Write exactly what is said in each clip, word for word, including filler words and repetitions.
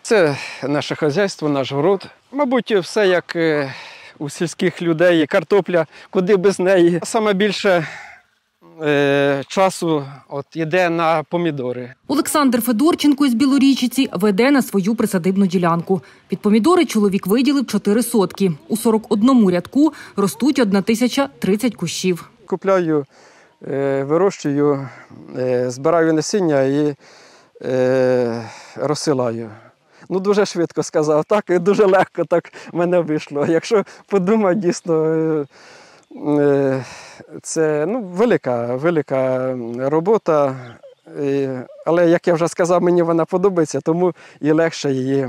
Це наше хазяйство, наш город. Мабуть, все як у сільських людей, картопля, куди без неї. Саме більше е, часу от, йде на помідори. Олександр Федорченко із Білорічиці веде на свою присадибну ділянку. Під помідори чоловік виділив чотири сотки. У сорок одному рядку ростуть одна тисяча тридцять кущів. Купляю, е, вирощую, е, збираю насіння і е, розсилаю. Ну, дуже швидко сказав, так, і дуже легко так в мене вийшло. Якщо подумати, дійсно, це ну, велика, велика робота, але, як я вже сказав, мені вона подобається, тому і легше її,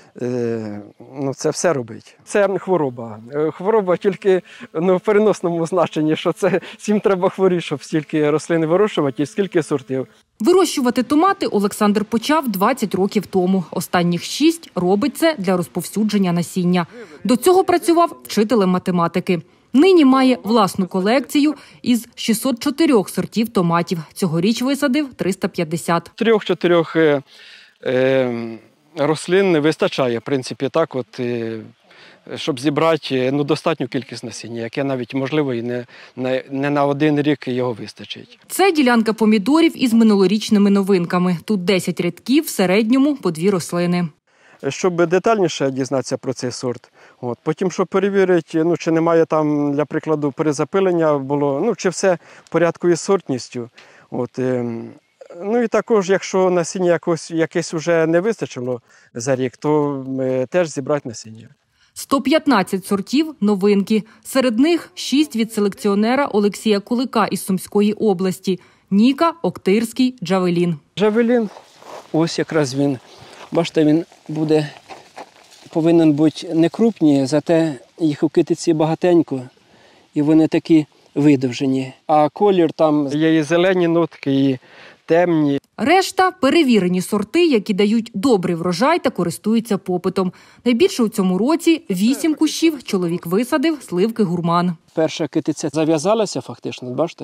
ну, це все робити. Це хвороба. Хвороба тільки ну, в переносному значенні, що це всім треба хворіти, щоб стільки рослин вирощувати і скільки сортів. Вирощувати томати Олександр почав двадцять років тому. Останніх шість робить це для розповсюдження насіння. До цього працював вчителем математики. Нині має власну колекцію із шістсот чотирьох сортів томатів. Цьогоріч висадив триста п'ятдесят. Трьох-чотирьох е, е, рослин вистачає, в принципі, так от, е, щоб зібрати ну, достатню кількість насіння, яке навіть, можливо, і не, не, не на один рік його вистачить. Це ділянка помідорів із минулорічними новинками. Тут десять рядків, в середньому по дві рослини. Щоб детальніше дізнатися про цей сорт, от, потім, щоб перевірити, ну, чи немає там, для прикладу, перезапилення було, ну, чи все в порядку із сортністю. От, е, ну і також, якщо насіння якось, якесь вже не вистачило за рік, то е, теж зібрати насіння. сто п'ятнадцять сортів – новинки. Серед них шість від селекціонера Олексія Кулика із Сумської області. Ніка, Октирський, Джавелін. Джавелін, ось якраз він. Бачите, він буде, повинен бути не крупні, зате їх у китиці багатенько, і вони такі видовжені. А колір там є і зелені нотки, і темні. Решта – перевірені сорти, які дають добрий врожай та користуються попитом. Найбільше у цьому році – вісім кущів чоловік висадив сливки гурман. Перша китиця зав'язалася фактично, бачите,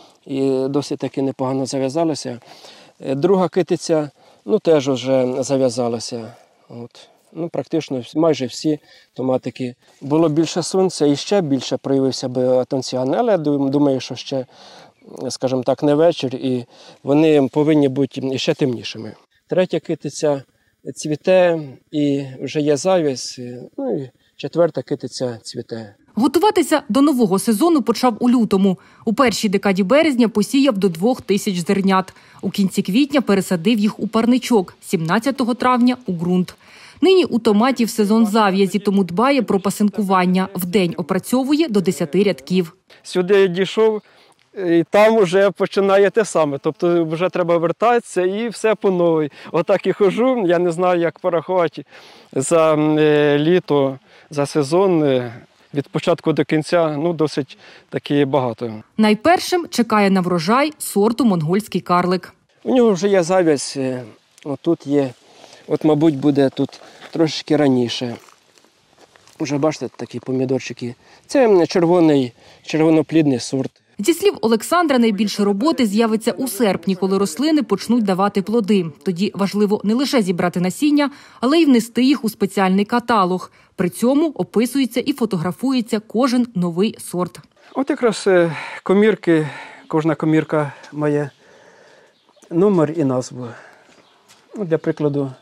і досить таки непогано зав'язалася. Друга китиця, ну, теж вже зав'язалася. От. Ну, практично майже всі томатики. Було більше сонця і ще більше проявився би атонціан, але думаю, що ще, скажімо так, не вечір, і вони повинні бути ще темнішими. Третя китиця цвіте і вже є зав'яз, ну і четверта китиця цвіте. Готуватися до нового сезону почав у лютому. У першій декаді березня посіяв до двох тисяч зернят. У кінці квітня пересадив їх у парничок, сімнадцятого травня – у ґрунт. Нині у томатів сезон зав'язі, тому дбає про пасинкування. Вдень опрацьовує до десяти рядків. Сюди я дійшов, і там вже починає те саме. Тобто вже треба вертатися і все по новій. Отак і хожу, я не знаю, як порахувати за літо, за сезон. Від початку до кінця, ну, досить таки багато. Найпершим чекає на врожай сорту монгольський карлик. У нього вже є зав'яз, отут є, от, мабуть, буде тут трошки раніше. Уже бачите, такі помідорчики. Це червоний, червоноплідний сорт. Зі слів Олександра, найбільше роботи з'явиться у серпні, коли рослини почнуть давати плоди. Тоді важливо не лише зібрати насіння, але й внести їх у спеціальний каталог. При цьому описується і фотографується кожен новий сорт. От якраз комірки, кожна комірка має номер і назву. Для прикладу,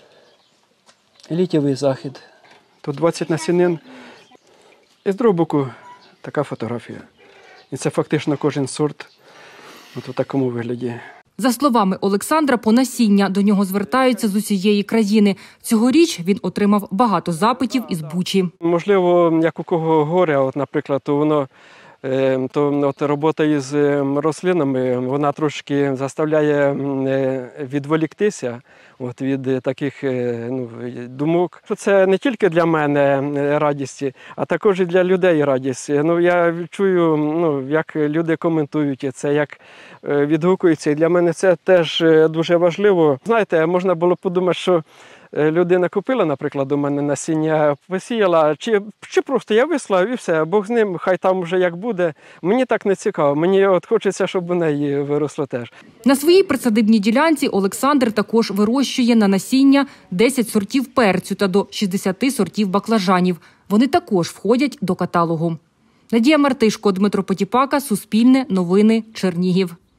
літній захід. Тут двадцять насінин. І з другого боку така фотографія. І це фактично кожен сорт от у такому вигляді. За словами Олександра, по насіння до нього звертаються з усієї країни. Цьогоріч він отримав багато запитів із Бучі. Можливо, як у кого горе, от, наприклад, то воно то от робота із рослинами, вона трошки заставляє відволіктися от, від таких ну, думок. Це не тільки для мене радість, а також і для людей радість. Ну, я чую, ну, як люди коментують це, як відгукуються. І для мене це теж дуже важливо. Знаєте, можна було подумати, що е, людина купила, наприклад, у мене насіння, посіяла, чи, чи просто я вислав і все, Бог з ним, хай там вже як буде. Мені так не цікаво, мені от хочеться, щоб у неї виросло теж. На своїй присадибній ділянці Олександр також вирощує на насіння десять сортів перцю та до шістдесят сортів баклажанів. Вони також входять до каталогу. Надія Мартишко, Дмитро Потіпака, Суспільне, Новини, Чернігів.